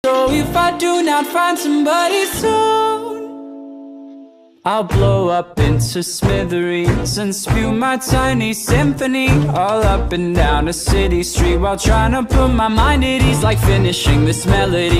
So if I do not find somebody soon, I'll blow up into smithereens and spew my tiny symphony all up and down a city street, while trying to put my mind at ease, like finishing this melody.